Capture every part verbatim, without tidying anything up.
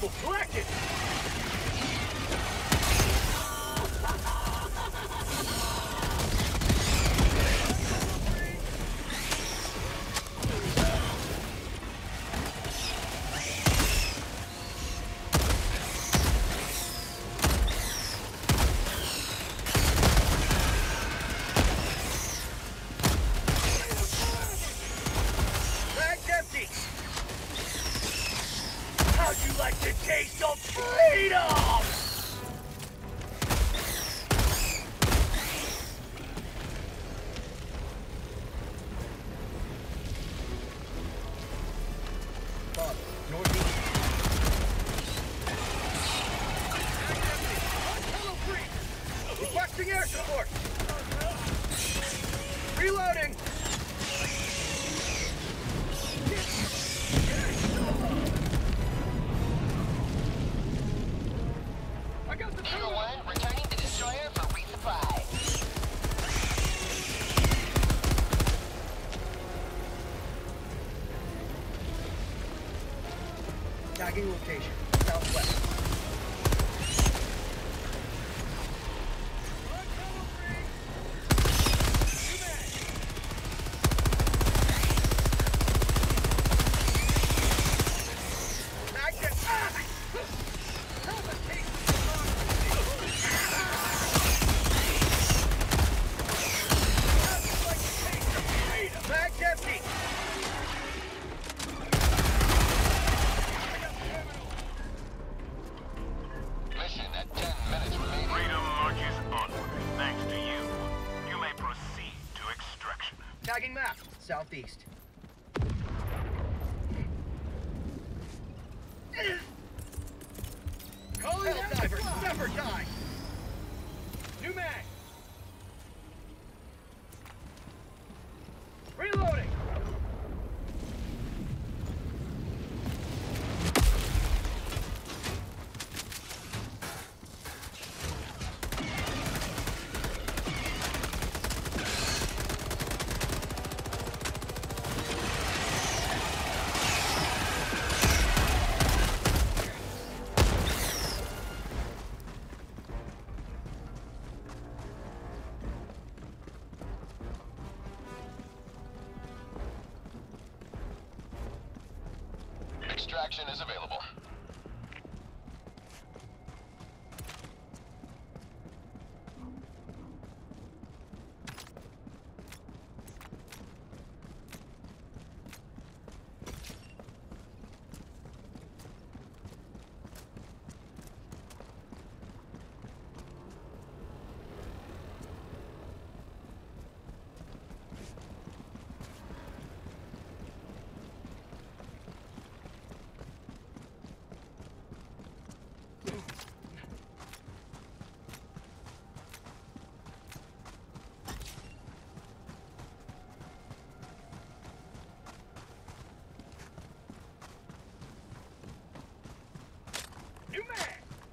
Rifle collected! Bag's empty! How'd you like the taste of freedom? Bob, northeast. Tunnel free! Requesting air support! Reloading! I got the Eagle one, returning to destroyer for resupply. Tagging location, southwest. Bag's empty! Mission at ten minutes remaining. Freedom marches onward. Thanks to you. You may proceed to extraction. Tagging map, southeast. Calling Helldivers, never die! New mag! Reloading! Extraction is available. New mag!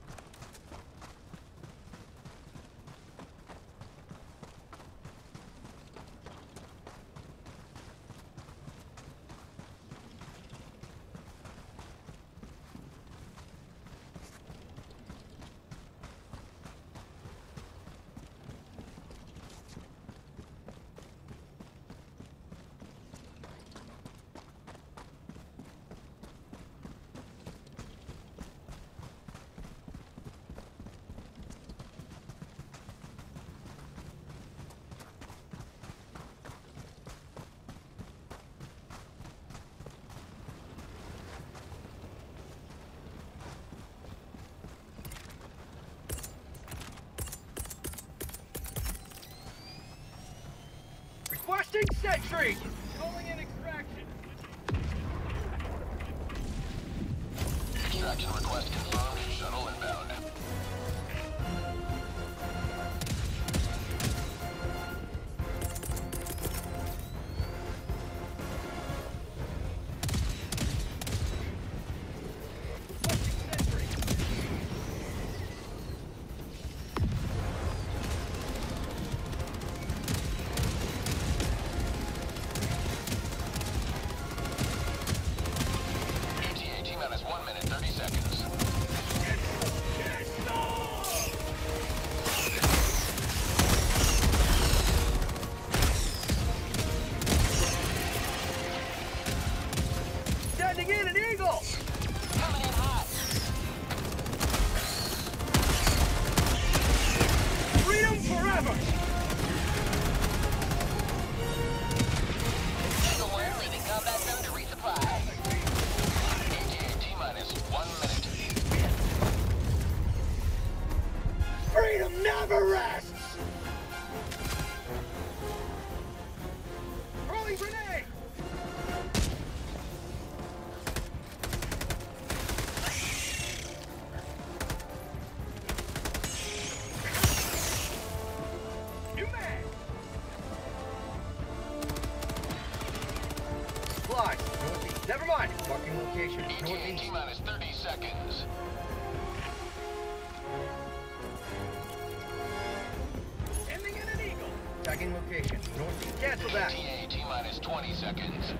Requesting sentry! Calling in extraction. Extraction request confirmed. Shuttle inbound. E T A T minus one minute, thirty seconds. Never mind. Marking location. E T A Northeast. T-minus thirty seconds. Ending in an eagle. Tagging location. Northeast. Cancel that. E T A T-minus twenty seconds.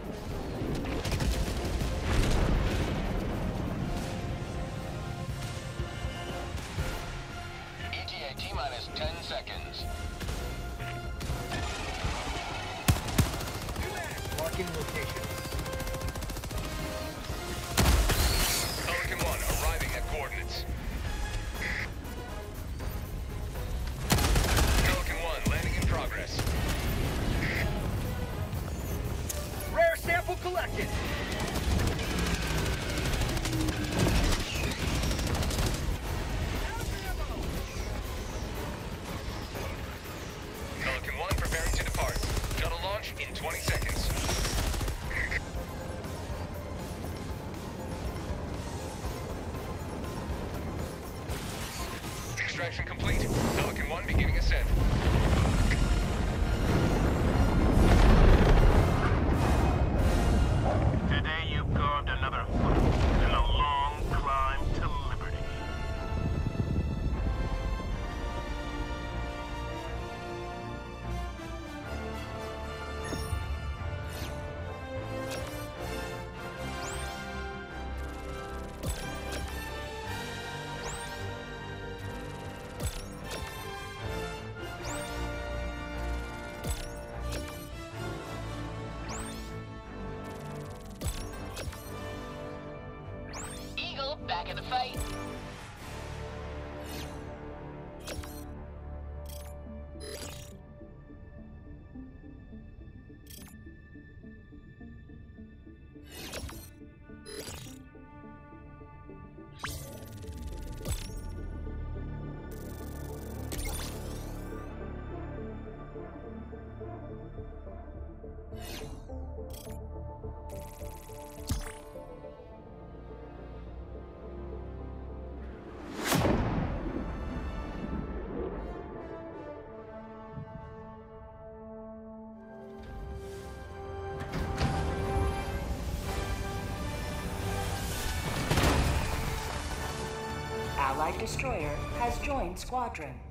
E T A T-minus ten seconds. Marking location. Pelican one arriving at coordinates. Pelican one landing in progress. Rare sample collected. Pelican one preparing to depart. Shuttle launch in twenty seconds. Extraction complete. Pelican one beginning ascent. Today you carved another foot in a long climb to liberty. Eagle back in the fight. Allied destroyer has joined squadron.